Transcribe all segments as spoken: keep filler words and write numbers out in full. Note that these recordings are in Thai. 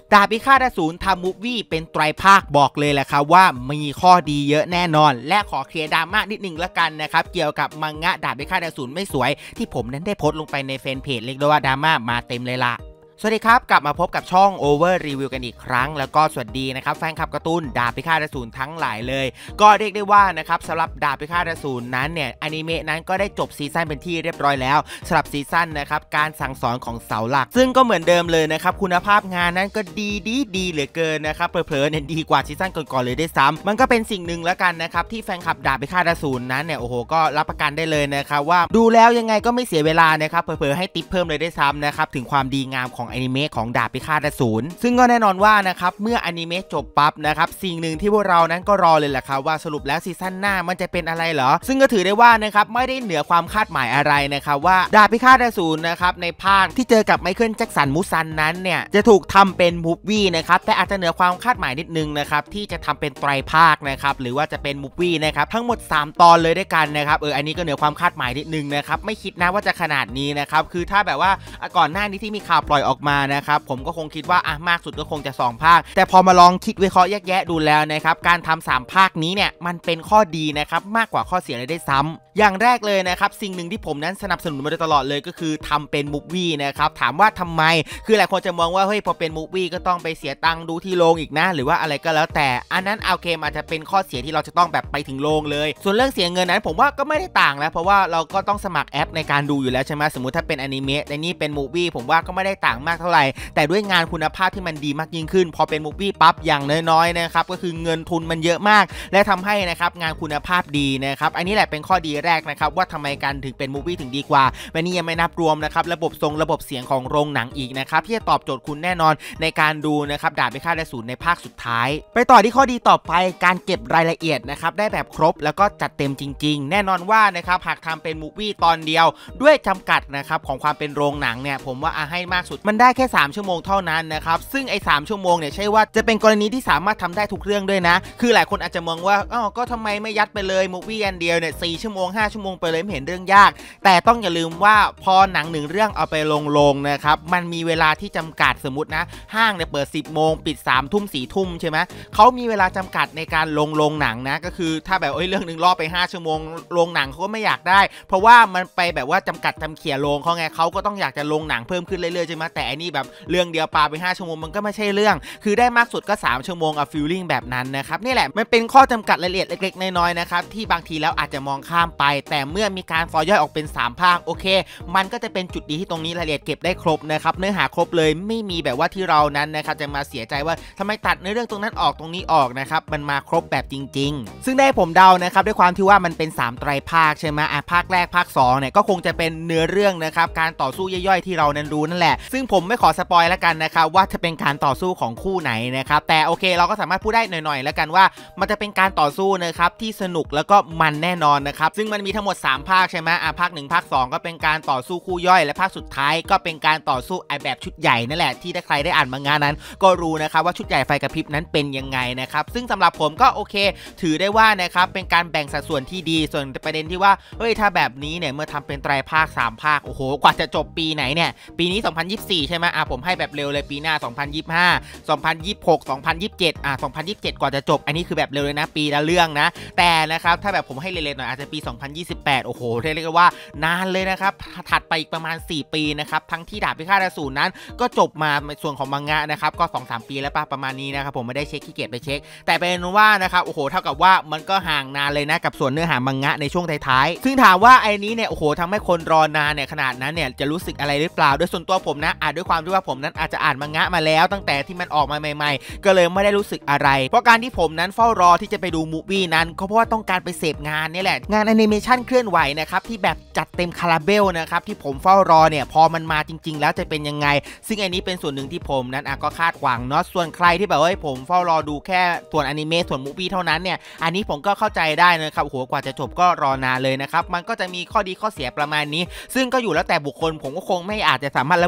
ดาบพิฆาตอสูรทำมูฟวี่เป็นไตรภาคบอกเลยแหละครับว่ามีข้อดีเยอะแน่นอนและขอเคลียร์ดราม่านิดนึงละกันนะครับเกี่ยวกับมังงะดาบพิฆาตอสูรไม่สวยที่ผมนั้นได้โพสต์ลงไปในแฟนเพจเรียกได้ว่าดราม่ามาเต็มเลยล่ะสวัสดีครับกลับมาพบกับช่อง Over Review กันอีกครั้งแล้วก็สวัสดีนะครับแฟนคลับการ์ตูนดาบพิฆาตอสูรทั้งหลายเลยก็เรียกได้ว่านะครับสำหรับดาบพิฆาตอสูรนั้นเนี่ยอนิเมะนั้นก็ได้จบซีซั่นเป็นที่เรียบร้อยแล้วสำหรับซีซั่นนะครับการสั่งสอนของเสาหลักซึ่งก็เหมือนเดิมเลยนะครับคุณภาพงานนั้นก็ดีดีดีเหลือเกินนะครับเผลอๆเนี่ยดีกว่าซีซั่นก่อนๆเลยได้ซ้ำมันก็เป็นสิ่งหนึ่งแล้วกันนะครับที่แฟนคลับดาบพิฆาตอสูรนั้นเนี่ยโอ้โหก็รับประกันได้เลยนะครับว่าดูแล้วยังไงก็ไม่เสียเวลานะครับเผลอๆให้ติ๊บเพิ่มเลยได้ซ้ำนะครับถึงความดีงามของอนิเมะของดาบพิฆาตอสูรซึ่งก็แน่นอนว่านะครับเมื่ออนิเมะจบปั๊บนะครับสิ่งหนึ่งที่พวกเรานั้นก็รอเลยแหละครับว่าสรุปแล้วซีซั่นหน้ามันจะเป็นอะไรเหรอซึ่งก็ถือได้ว่านะครับไม่ได้เหนือความคาดหมายอะไรนะครับว่าดาบพิฆาตอสูรนะครับในภาคที่เจอกับไมเคิลแจ็คสันมูซันนั้นเนี่ยจะถูกทำเป็นมูฟวี่นะครับแต่อาจจะเหนือความคาดหมายนิดนึงนะครับที่จะทำเป็นไตรภาคนะครับหรือว่าจะเป็นมูฟวี่นะครับทั้งหมดสามตอนเลยด้วยกันนะครับเอออันนี้ก็เหนือความคาดหมายนิดนึงนะครับไม่คิดนะว่าจะขนาดนี้นะครับคือถ้าแบบว่าก่อนหน้านี้ที่มีข่าวปล่อยออกมานะครับผมก็คงคิดว่าอ่ะมากสุดก็คงจะสองภาคแต่พอมาลองคิดวิเคราะห์แยกแยะดูแล้วนะครับการทำสามภาคนี้เนี่ยมันเป็นข้อดีนะครับมากกว่าข้อเสียเลยได้ซ้ำอย่างแรกเลยนะครับสิ่งหนึ่งที่ผมนั้นสนับสนุนมาโดยตลอดเลยก็คือทำเป็นมูฟวี่นะครับถามว่าทำไมคือหลายคนจะมองว่าเฮ้ยพอเป็นมูฟวี่ก็ต้องไปเสียตังค์ดูที่โรงอีกนะหรือว่าอะไรก็แล้วแต่อันนั้นเอาเกมอาจจะเป็นข้อเสียที่เราจะต้องแบบไปถึงโรงเลยส่วนเรื่องเสียเงินนั้นผมว่าก็ไม่ได้ต่างแล้วเพราะว่าเราก็ต้องสมัครแอปในการดูอยู่แล้วใช่ไหมสมมุติถ้าเป็นอนิเมะในนี่เป็นมูฟวี่ผมว่าก็ไม่ได้ต่างมากเท่าไหร่แต่ด้วยงานคุณภาพที่มันดีมากยิ่งขึ้นพอเป็นมูฟวี่ปั๊บอย่างน้อยๆนะครับก็คือเงินทุนมันเยอะมากและทำให้นะครับงานคุณภาพดีนะครับอันนี้แหละเป็นข้อดีแรกนะครับว่าทำไมกันถึงเป็นมูฟวี่ถึงดีกว่าวันนี้ยังไม่นับรวมนะครับระบบทรงระบบเสียงของโรงหนังอีกนะครับที่จะตอบโจทย์คุณแน่นอนในการดูนะครับดาบพิฆาตอสูรในภาคสุดท้ายไปต่อที่ข้อดีต่อไปการเก็บรายละเอียดนะครับได้แบบครบแล้วก็จัดเต็มจริงๆแน่นอนว่านะครับหากทำเป็นมูฟวี่ตอนเดียวด้วยจำกัดนะครับของความเป็นโรงหนังเนี่ยผมว่าให้มากสุดมันได้แค่สามชั่วโมงเท่านั้นนะครับซึ่งไอ้สามชั่วโมงเนี่ยใช่ว่าจะเป็นกรณีที่สามารถทำได้ทุกเรื่องด้วยนะคือหลายคนอาจจะมองว่าอ้าวก็ทำไมไม่ยัดไปเลยมูฟวี่อันเดียวเนี่ยสี่ชั่วโมงห้าชั่วโมงไปเลยไม่เห็นเรื่องยากแต่ต้องอย่าลืมว่าพอหนังหนึ่งเรื่องเอาไปลงโรงนะครับมันมีเวลาที่จำกัดสมมตินะห้างเนี่ยเปิดสิบโมงปิดสามทุ่มสี่ทุ่มใช่ไหมเขามีเวลาจำกัดในการลงโรงหนังนะก็คือถ้าแบบเอ้ยเรื่องนึงรอไปห้าชั่วโมงโรงหนังเขาก็ไม่อยากได้เพราะว่ามันไปแบบว่าจำกัดจำเขี่ยโรงเขาไงเขาก็ต้องอยากจะลงหนังเพิ่มขึ้นเรื่อยๆใช่ไหมแต่อันนี้แบบเรื่องเดียวปาไปห้าชั่วโมงมันก็ไม่ใช่เรื่องคือได้มากสุดก็สามชั่วโมงอะฟีลลิ่งแบบนั้นนะครับนี่แหละมันเป็นข้อจำกัดรายละเอียดเล็กๆน้อยๆนะครับที่บางทีแล้วอาจจะมองข้ามไปแต่เมื่อมีการฟอยย่อยออกเป็นสามภาคโอเคมันก็จะเป็นจุดดีที่ตรงนี้รายละเอียดเก็บได้ครบนะครับเนื้อหาครบเลยไม่มีแบบว่าที่เรานั้นนะครับจะมาเสียใจว่าทำไมตัดในเรื่องตรงนั้นออกตรงนี้ออกนะครับมันมาครบแบบจริงๆซึ่งได้ผมเดานะครับด้วยความที่ว่ามันเป็นสามไตรภาคใช่ไหมอ่ะภาคแรกภาคสองเนี่ยก็คงจะเป็นเนื้อเรื่องนะครับการต่อสู้ย่อยๆที่เรานั้นรู้นั่นแหละซึ่งผมไม่ขอสปอยแล้วกันนะครับว่าจะเป็นการต่อสู้ของคู่ไหนนะครับแต่โอเคเราก็สามารถพูดได้หน่อยๆแล้วกันว่ามันจะเป็นการต่อสู้นะครับที่สนุกแล้วก็มันแน่นอนนะครับซึ่งมันมีทั้งหมดสามภาคใช่ไหมอ่ะภาคหนึ่งภาคสองก็เป็นการต่อสู้คู่ย่อยและภาคสุดท้ายก็เป็นการต่อสู้ไอแบบชุดใหญ่นั่นแหละที่ถ้าใครได้อ่านมังงะนั้นก็รู้นะครับว่าชุดใหญ่ไฟกระพริบนั้นเป็นยังไงนะครับซึ่งสำหรับผมก็โอเคถือได้ว่านะครับเป็นการแบ่งสัดส่วนที่ดีส่วนประเด็นที่ว่าเฮ้ยถ้าแบบนี้เนี่ยเมื่อทำเป็นไตรภาคสามภาคโอ้โหกว่าจะจบปีไหนเนี่ยปีนี้สองพันยี่สิบสี่ใช่ไหมอ่ะผมให้แบบเร็วเลยปีหน้าสองพันยี่สิบห้า สองพันยี่สิบหก สองพันยี่สิบเจ็ดอ่ะสองพันยี่สิบเจ็ดกว่าจะจบอันนี้คือแบบเร็วเลยนะปีละเรื่องนะแต่นะครับถ้าแบบผมให้เร็วๆหน่อยอาจจะปีสองพันยี่สิบแปดโอ้โหเรียกว่านานเลยนะครับถัดไปอีกประมาณสี่ปีนะครับทั้งที่ดาบพิฆาตอสูรนั้นก็จบมาในส่วนของมังงะนะครับก็ สองถึงสาม ปีแล้วป่ะประมาณนี้นะครับผมไม่ได้เช็คขี้เกียจไปเช็คแต่เป็นว่านะครับโอ้โหเท่ากับว่ามันก็ห่างนานเลยนะกับส่วนเนื้อหามังงะในช่วงท้ายๆซึ่งถามว่าไอ้นี้เนี่ยโอ้โหทำให้คนรอนานเนี่ยขนาดนั้นเนี่ยจะรู้สึกอะไรหรือเปล่าโดยส่วนตัวผมนะอาจด้วยความที่ว่าผมนั้นอาจจะอ่านมังงะมาแล้วตั้งแต่ที่มันออกมาใหม่ๆก็เลยไม่ได้รู้สึกอะไรเพราะการที่ผมนั้นเฝ้ารอที่จะไปดูมูฟวี่นั้นก็เพราะว่าต้องการไปเสพงานนี่แหละงานแอนิเมชันเคลื่อนไหวนะครับที่แบบจัดเต็มคาราเบลนะครับที่ผมเฝ้ารอเนี่ยพอมันมาจริงๆแล้วจะเป็นยังไงซึ่งอันนี้เป็นส่วนหนึ่งที่ผมนั้นอ่ะก็คาดหวังเนาะส่วนใครที่แบบว่าผมเฝ้ารอดูแค่ส่วนอนิเมะส่วนมูฟวี่เท่านั้นเนี่ยอันนี้ผมก็เข้าใจได้นะครับโอ้โหกว่าจะจบก็รอนานเลยนะครับมันก็จะมีข้อดีข้อเสียประมาณนี้ซึ่งก็อยู่แล้วแต่บุคคลผมก็คงไม่อาจจะสามารถระบุได้นะครับ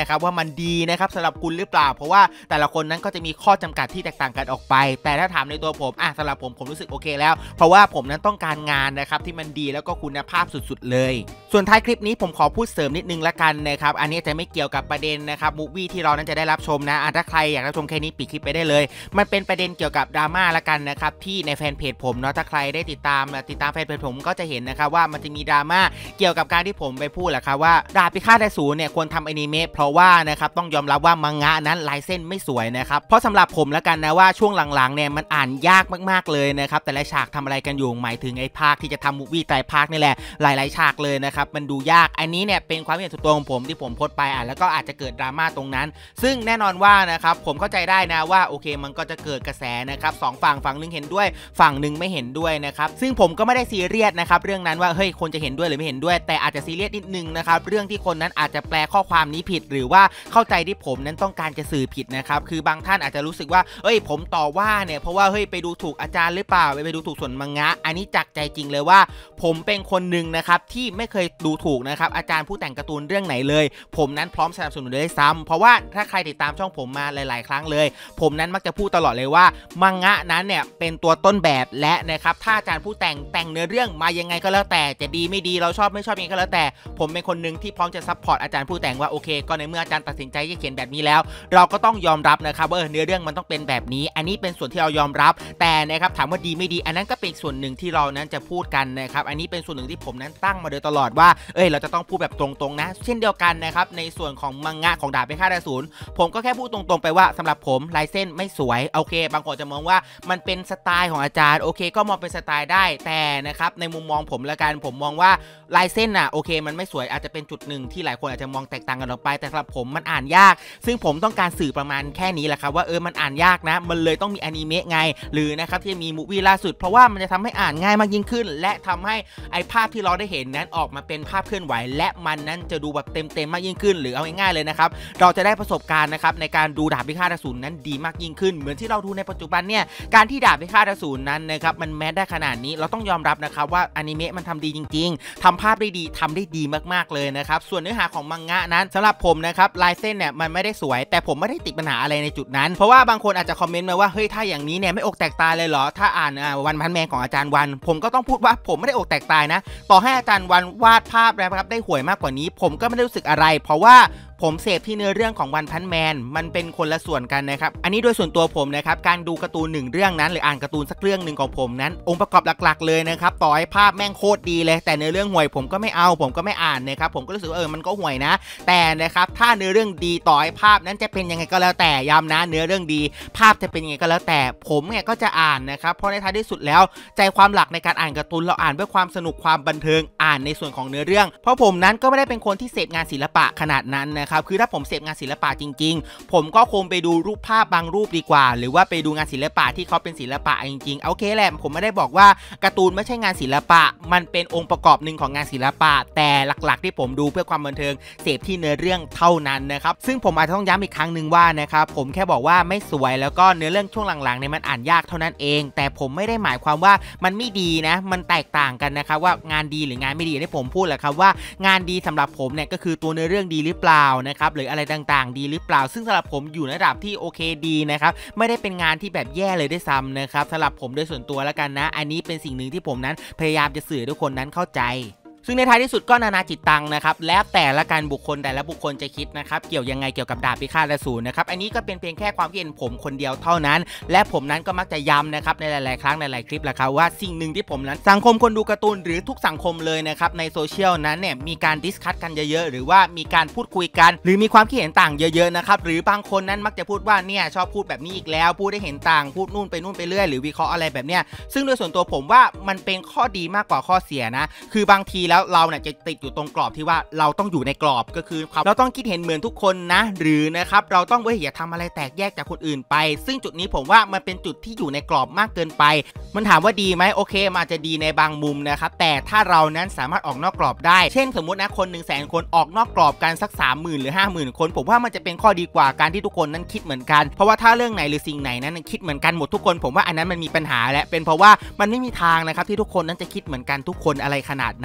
นะครับว่ามันดีนะครับสำหรับคุณหรือเปล่าเพราะว่าแต่ละคนนั้นก็จะมีข้อจำกัดที่แตกต่างกันออกไปแต่ถ้าถามในตัวผมอ่ะสำหรับผมผมรู้สึกโอเคแล้วเพราะว่าผมนั้นต้องการงานนะครับที่มันดีแล้วก็คุณภาพสุดๆเลยส่วนท้ายคลิปนี้ผมขอพูดเสริมนิดนึงละกันนะครับอันนี้จะไม่เกี่ยวกับประเด็นนะครับมูฟวี่ที่เรานั้นจะได้รับชมนะถ้าใครอยากรับชมแค่นี้ปิดคลิปไปได้เลยมันเป็นประเด็นเกี่ยวกับดราม่าละกันนะครับที่ในแฟนเพจผมเนาะถ้าใครได้ติดตามติดตามแฟนเพจผมก็จะเห็นนะครับว่ามันจะมีดราม่าเกี่ยวกับการที่ผมไปพูดแหละครับว่าดาบพิฆาตอสูรเนี่ยควรทำอนิเมะเพราะว่านะครับต้องยอมรับว่ามังงะนั้นลายเส้นไม่สวยนะครับเพราะสำหรับผมละกันนะว่าช่วงหลังๆเนี่ยมันอ่านยากมากๆเลยนะครับแต่ละฉากทำอะไรกันอยู่หมายถึงไอ้ภาคที่จะทำมูฟวี่ไตรภาคนี่แหละหลายๆฉากเลยนะครับมันดูยากอันนี้เนี่ยเป็นความเห็นส่วนตัวของผมที่ผมโพสต์ไปอ่ะแล้วก็อาจจะเกิดดราม่าตรงนั้นซึ่งแน่นอนว่านะครับผมเข้าใจได้นะว่าโอเคมันก็จะเกิดกระแสนะครับสองฝั่งฝั่งนึงเห็นด้วยฝั่งนึงไม่เห็นด้วยนะครับซึ่งผมก็ไม่ได้ซีเรียสนะครับเรื่องนั้นว่าเฮ้ยคนจะเห็นด้วยหรือไม่เห็นด้วยแต่อาจจะซีเรียสนิดนึงนะครับเรื่องที่คนนั้นอาจจะแปลข้อความนี้ผิดหรือว่าเข้าใจที่ผมนั้นต้องการจะสื่อผิดนะครับคือบางท่านอาจจะรู้สึกว่าเฮ้ยผมต่อว่าเนี่ยเพราะว่าเฮ้ยไปดูถูกอาจารย์หรือเปล่าไปดูถูกส่วนมังงะอันนี้จากใจจริงเลยว่าผมเป็นคนหนึ่งนะครับที่ไม่เคยดูถูกนะครับอาจารย์ผู้แต่งการ์ตูนเรื่องไหนเลยผมนั้นพร้อมสนับสนุนด้วยซ้ำเพราะว่าถ้าใครติดตามช่องผมมาหลายๆครั้งเลยผมนั้นมักจะพูดตลอดเลยว่ามังงะนั้นเนี่ยเป็นตัวต้นแบบและนะครับถ้าอาจารย์ผู้แต่งแต่งเนื้อเรื่องมายังไงก็แล้วแต่จะดีไม่ดีเราชอบไม่ชอบยังไงก็แล้วแต่ผมเป็นคนหนึ่งที่พร้อมจะซัพพอร์ตอาจารย์ผู้แต่งว่าโอเคก็ในเมื่ออาจารย์ตัดสินใจจะเขียนแบบนี้แล้วเราก็ต้องยอมรับนะครับว่าเนื้อเรื่องมันต้องเป็นแบบนี้อันนี้เป็นส่วนที่เรายอมรับแต่นะครับถามว่าดีไม่ดีอันนั้นก็เป็นส่วนหนึ่งที่เรานั้นจะพูดกันนะครับอันนี้เป็นส่วนหนึ่งที่ผมนั้นตั้งมาโดยตลอดว่าเอ้ยเราจะต้องพูดแบบตรงๆนะเช่นเดียวกันนะครับในส่วนของมังงะของดาบพิฆาตอสูรผมก็แค่พูดตรงๆไปว่าสำหรับผมลายเส้นไม่สวยโอเคบางคนจะมองว่ามันเป็นสไตล์ของอาจารย์โอเคก็มองเป็นสไตล์ได้แต่นะครับในมุมมองผมละกันผมมองว่าลายเส้นน่ะโอเคมันไม่สวยอาจจะเป็นจุดหนึ่งที่หลายคนอาจจะมองแตกต่างกันออกไปแต่สำหรับผมมันอ่านยากซึ่งผมต้องการสื่อประมาณแค่นี้แหละครับว่าเออมันอ่านยากนะมันเลยต้องมีอนิเมะไงหรือนะครับที่มีมูฟวี่ล่าสุดเพราะว่ามันจะทำให้อ่านง่ายมากยิ่งขึ้นและทำให้ไอภาพที่เราได้เห็นนั้นออกมาเป็นภาพเคลื่อนไหวและมันนั้นจะดูแบบเต็มๆมากยิ่งขึ้นหรือเอาง่ายๆเลยนะครับเราจะได้ประสบการณ์นะครับในการดูดาบพิฆาตอสูรนั้นดีมากยิ่งขึ้นเหมือนที่เราดูในปัจจุบันเนี่ยการที่ดาบพิฆาตอสูรนั้นนะครับมันแม้ได้ขนาดนี้เราต้องยอมรับนะครับว่าอนิเมะมันทำดีจริงๆทำภาพได้ดีทำได้ดีมากๆเลยนะครับส่วนเนื้อหาของมังงะนั้นสำหรับผมนะครับลายเส้นเนี่ยมันไม่ได้สวยแต่ผมไม่ได้ติดปัญหาอะไรในจุดนั้นเพราะว่าบางคนอาจจะคอมเมนต์มาว่าเฮ้ยถ้าอย่างนี้เนี่ยไม่อกแตกตายเลยเหรอถ้าอ่านวันพันแมนของอาจารย์วันผมก็ต้องพูดว่าผมไม่ได้อกแตกตายนะต่อให้อาจารย์วันวาดภาพนะครับได้ห่วยมากกว่านี้ผมก็ไม่ได้รู้สึกอะไรเพราะว่าผมเสพที่เนื้อเรื่องของวันพันแมนมันเป็นคนละส่วนกันนะครับอันนี้โดยส่วนตัวผมนะครับการดูการ์ตูนหนึ่งเรื่องนั้นหรืออ่านการ์ตูนสักเรื่องหนึ่งของผมนั้นองค์ประกอบหลักๆเลยนะครับต่อให้ภาพแม่งโคตรดีเลยแต่เนื้อเรื่องห่วยผมก็ไม่เอาผมก็ไม่อ่านนะครับผมก็รู้สึกเออมันก็ห่วยนะแต่นะครับถ้าเนื้อเรื่องดีต่อให้ภาพนั้นจะเป็นยังไงก็แล้วแต่ย้ำนะเนื้อเรื่องดีภาพจะเป็นยังไงก็แล้วแต่ผมเนี่ยก็จะอ่านนะครับเพราะในท้ายที่สุดแล้วใจความหลักในการอ่านการ์ตูนเราอ่านเพื่อความสนุกความบันเทิงอ่านในส่วนของเนื้อเรื่องเพราะผมนั้นก็ไม่ได้เป็นคนที่เสพงานศิลปะขนาดนั้นนะครับคือถ้าผมเสพงานศิลปะจริงๆผมก็คงไปดูรูปภาพบางรูปดีกว่าหรือว่าไปดูงานศิลปะที่เขาเป็นศิลปะจริงๆโอเคแหละผมไม่ได้บอกว่าการ์ตูนไม่ใช่งานศิลปะมันเป็นองค์ประกอบหนึ่งของงานศิลปะแต่หลักๆที่ผมดูเพื่อความบันเทิงเสพที่เนื้อเรื่องเท่านั้นนะครับซึ่งผมอาจจะต้องย้ำอีกครั้งหนึ่งว่านะครับผมแค่บอกว่าไม่สวยแล้วก็เนื้อเรื่องช่วงหลังๆเนี่ยมันอ่านยากเท่านั้นเองแต่ผมไม่ได้หมายความว่ามันไม่ดีนะมันแตกต่างกันนะครับว่างานดีหรืองานไม่ดีที่ผมพูดแหละครับว่างานดีสำหรับผมเนี่ยก็คือตัวเนื้อเรื่องดีหรือเปล่านะครับหรืออะไรต่างๆดีหรือเปล่าซึ่งสำหรับผมอยู่ในระดับที่โอเคดีนะครับไม่ได้เป็นงานที่แบบแย่เลยด้วยซ้ำนะครับสำหรับผมโดยส่วนตัวแล้วกันนะอันนี้เป็นสิ่งหนึ่งที่ผมนั้นพยายามจะสื่อให้ทุกคนนั้นเข้าใจซึ่งในท้ายที่สุดก็นานาจิตตังนะครับแล้วแต่ละการบุคคลแต่ละบุคคลจะคิดนะครับเกี่ยวยังไงเกี่ยวกับดาบพิฆาตอสูรนะครับอันนี้ก็เป็นเพียงแค่ความคิดเห็นผมคนเดียวเท่านั้นและผมนั้นก็มักจะย้ำนะครับในหลายๆครั้งในหลายคลิปแหละครับว่าสิ่งหนึ่งที่ผมนั้นสังคมคนดูการ์ตูนหรือทุกสังคมเลยนะครับในโซเชียลนั้นเนี่ยมีการดิสคัสกันเยอะๆหรือว่ามีการพูดคุยกันหรือมีความคิดเห็นต่างเยอะๆนะครับหรือบางคนนั้นมักจะพูดว่าเนี่ยชอบพูดแบบนี้อีกแล้วพูดได้เห็นต่างพูดนู่นไปนู่นไปเรื่อยหรือวิเคราะห์อะไรแบบเนี้ยซึ่งโดยส่วนตัวผมว่ามันเป็นข้อดีมากกว่าข้อเสียนะคือบางทีแล้วเราเนี่ยจะติดอยู่ตรงกรอบที่ว่าเราต้องอยู่ในกรอบก็คือเราต้องคิดเห็นเหมือนทุกคนนะหรือนะครับเราต้องเว้ยอย่าทำอะไรแตกแยกจากคนอื่นไปซึ่งจุดนี้ผมว่ามันเป็นจุดที่อยู่ในกรอบมากเกินไปมันถามว่าดีไหมโอเคมันอาจจะดีในบางมุมนะครับแต่ถ้าเรานั้นสามารถออกนอกกรอบได้เช่นสมมุตินะคนหนึ่งแสนคนออกนอกกรอบกันสัก สามหมื่น หรือ ห้าหมื่น คนผมว่ามันจะเป็นข้อดีกว่าการที่ทุกคนนั้นคิดเหมือนกันเพราะว่าถ้าเรื่องไหนหรือสิ่งไหนนั้นคิดเหมือนกันหมดทุกคนผมว่าอันนั้นมันมีปัญหาและเป็นเพราะว่ามันไม่มีทางนะครับที่ทุกคนนั้นจะคิดเหมือนกันทุกคนอะไรขนาดนั้นนะครับ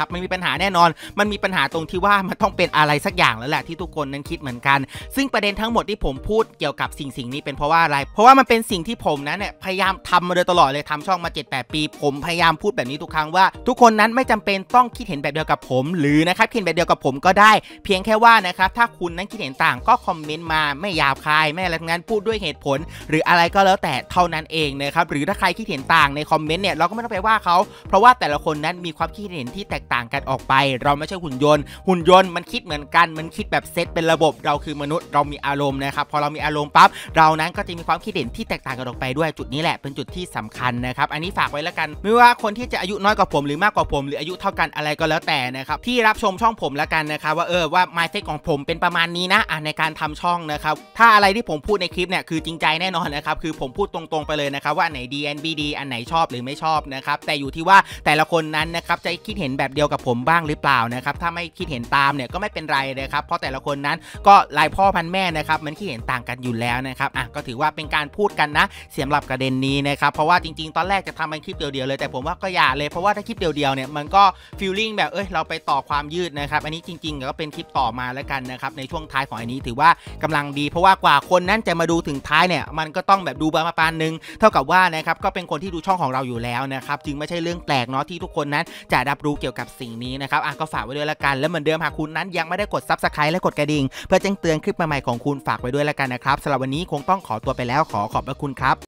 นะครับมันมีปัญหาแน่นอนมันมีปัญหาตรงที่ว่ามันต้องเป็นอะไรสักอย่างแล้วแหละที่ทุกคนนั้นคิดเหมือนกันซึ่งประเด็นทั้งหมดที่ผมพูดเกี่ยวกับสิ่งสิ่งนี้เป็นเพราะว่าอะไรเพราะว่ามันเป็นสิ่งที่ผมนั้นเนี่ยพยายามทำมาโดยตลอดเลยทำช่องมา เจ็ดแปด ปีผมพยายามพูดแบบนี้ทุกครั้งว่าทุกคนนั้นไม่จำเป็นต้องคิดเห็นแบบเดียวกับผมหรือนะครับคิดเห็นแบบเดียวกับผมก็ได้เพียงแค่ว่านะครับถ้าคุณนั้นคิดเห็นต่างก็คอมเมนต์มาไม่หยาบคายไม่อะไรทั้งนั้นพูดด้วยเหตุผลหรืออะไรก็แล้วแต่เท่านั้นเองนะครับหรือถ้าใครคิดเห็นต่างในคอมเมนต์เนี่ยเราก็ไม่ต้องไปว่าเขาเพราะว่าแต่ละคนนั้นมีความคิดเห็นที่แตกต่างกันออกไปเราไม่ใช่หุ่นยนต์หุ่นยนต์มันคิดเหมือนกันมันคิดแบบเซตเป็นระบบเราคือมนุษย์เรามีอารมณ์นะครับพอเรามีอารมณ์ปั๊บเรานั้นก็จะมีความคิดเห็นที่แตกต่างกันออกไปด้วยจุดนี้แหละเป็นจุดที่สำคัญนะครับอันนี้ฝากไว้แล้วกันไม่ว่าคนที่จะอายุน้อยกว่าผมหรือมากกว่าผมหรืออายุเท่ากันอะไรก็แล้วแต่นะครับที่รับชมช่องผมแล้วกันนะครับว่าเออว่า mindset ของผมเป็นประมาณนี้นะอ่ะในการทำช่องนะครับถ้าอะไรที่ผมพูดในคลิปเนี่ยคือจริงใจแน่นอนนะครับคือผมพูดตรงๆไปเลยนะครับว่าอันไหนดีอันบีดีอันไหนชอบหรือไม่ชอบนะครับแต่อยู่ที่ว่าแต่ละคนนั้นนะครับจะคิดเห็นแบบเดียวกับผมบ้างหรือเปล่านะครับถ้าไม่คิดเห็นตามเนี่ยก็ไม่เป็นไรนะครับเพราะแต่ละคนนั้นก็ลายพ่อพันแม่นะครับมันคิดเห็นต่างกันอยู่แล้วนะครับอ่ะก็ถือว่าเป็นการพูดกันนะสำหรับประเด็นนี้นะครับเพราะว่าจริงๆตอนแรกจะทำเป็นคลิปเดียวๆเลยแต่ผมว่าก็อย่าเลยเพราะว่าถ้าคลิปเดียวๆเนี่ยมันก็ฟีลลิ่งแบบเอ้ยเราไปต่อความยืดนะครับอันนี้จริงๆก็เป็นคลิปต่อมาแล้วกันนะครับในช่วงท้ายของอันนี้ถือว่ากำลังดีเพราะว่ากว่าคนนั้นจะมาดูถึงท้ายเนี่ยมันก็ต้องแบบดูประมาณนึงเท่ากับว่านะครับก็เป็นคนที่ดูช่องของเราอยู่แล้วนะครับจึงไม่ใช่เรื่องแปลกเนาะที่ทุกคนนั้นจะรับรู้เกี่ยวกับสิ่งนี้นะครับอ่ะก็ฝากไว้ด้วยละกันแล้วเหมือนเดิมหากคุณนั้นยังไม่ได้กด ซับสไครบ์ และกดกระดิ่งเพื่อแจ้งเตือนคลิปใหม่ๆของคุณฝากไว้ด้วยละกันนะครับสำหรับวันนี้คงต้องขอตัวไปแล้วขอขอบพระคุณครับ